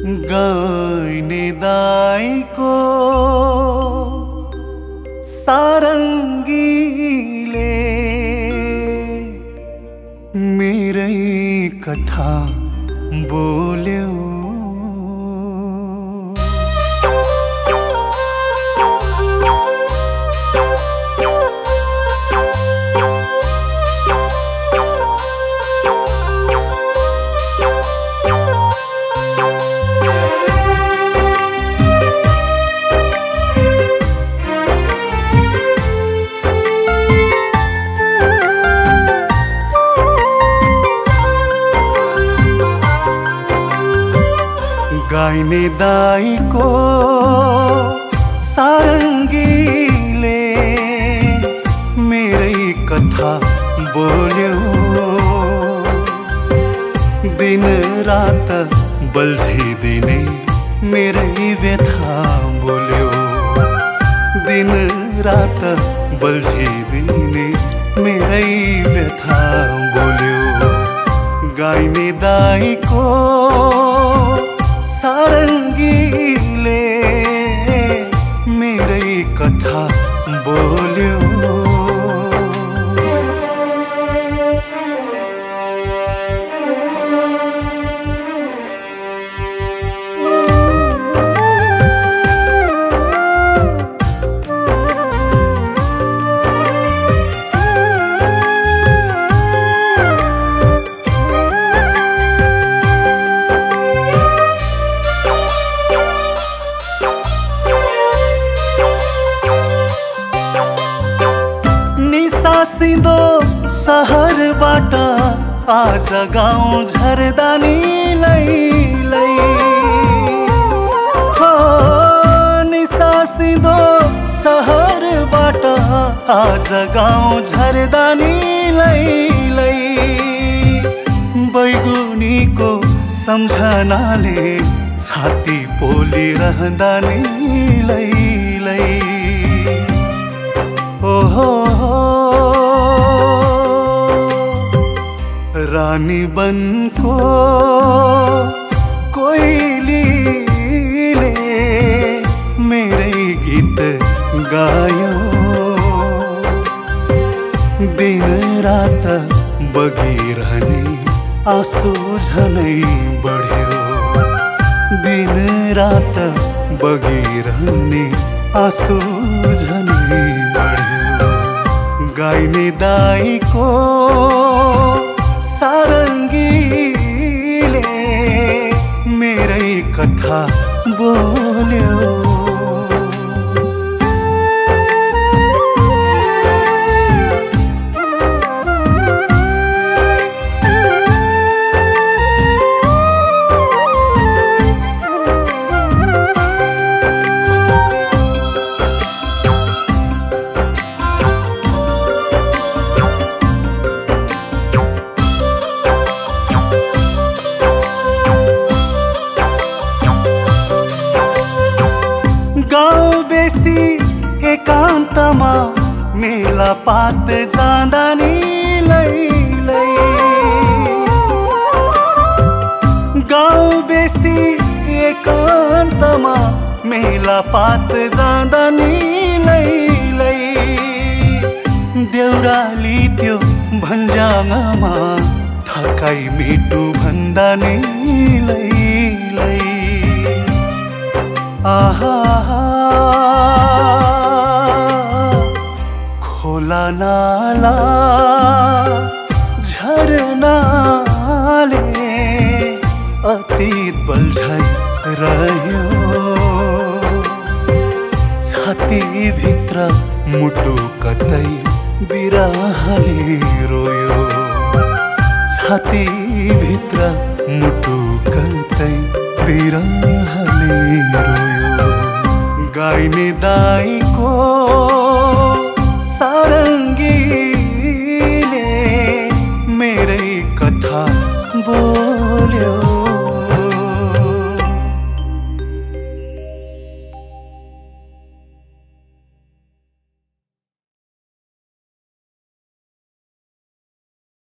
गाइने दाइको सारङ्गीले मेरै कथा बोल्यो। गाइने दाइको सारङ्गीले मेरै कथा बोल्यो। दिन रात बल्झिदिने मेरै व्यथा बोल्यो। दिन रात बल्झिदिने मेरै व्यथा बोल्यो। गाइने दाइको सारङ्गीले मेरै कथा बोल्यो। निसासिँदो सहरबाट आज गाउँ झर्दा नि लै हो। निसासिँदो सहरबाट आज गाउँ झर्दा नि लै। बैगुनीको सम्झनाले छाती पोलिरहँदा नि लै। ओहो रानी बनको कोइलीले मेरै गीत गायो। दिन रात बगिरहने आँसु झनै बढ्यो। दिन रात बगिरहने आँसु झनै बढ्यो। गाइने दाइको सारङ्गीले मेरै कथा बोल्यो। गाउँ बेसी एकान्तमा मेला पात जाँदा नि लै। गाउँ बेसी एकान्तमा मेला पात जाँदा नि लै। देउराली त्यो भन्ज्याङमा थकाइ मिटु भन्दा नि लै। आहा खोला नाला झरनाले अतीत बल्झाइ रह्यो। छाती भित्र मुटु कतै बिरहले रोयो। छाती भित्र मुटु कतै बिरहले रोयो। गाइने दाइ